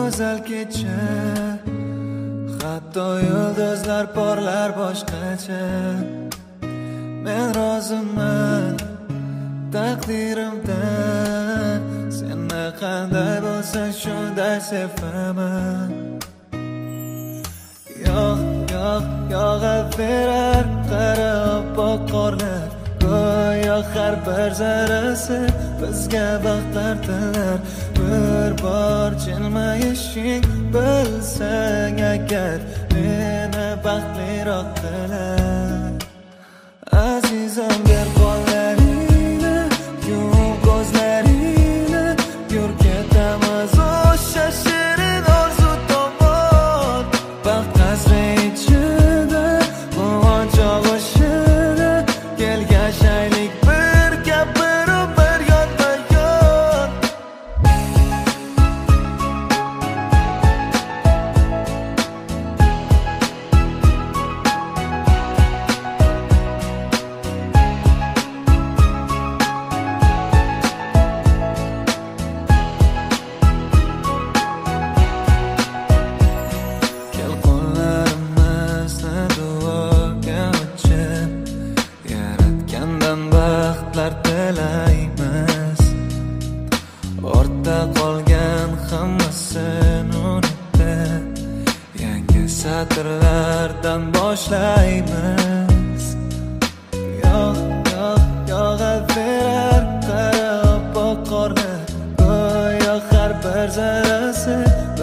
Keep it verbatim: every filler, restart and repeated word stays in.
go'zal kecha, hatto yulduzlar porlar boshqacha. Men roziman taqdirimdan, seni qanday bo'lsa shunday sevaman. Yo'q, yo'q, yog'averar qara oppoq qorlar, go'yo har bir zarrasi bizga baxtlar tilar. Bir bor jilmayishing bilsang agar, meni baxtliroq qilar. Azizam ber qo'llaringni, yum ko'zlaringni, yur ketamiz o'sha shirin orzu tomon. Baxt qasri ichida, quvonch og'ushida, kel yashaylik birga, biru bir yonma-yon. Kel qo'llarimizni duoga ochib, Yaratgandan baxtlar tilaymiz. Ortda qolgan hammasini unutib, yangi satrlardan boshlaymiz. Yo'q, yo'q, yog'averar qara oppoq qorlar, go'yo har bir zarrasi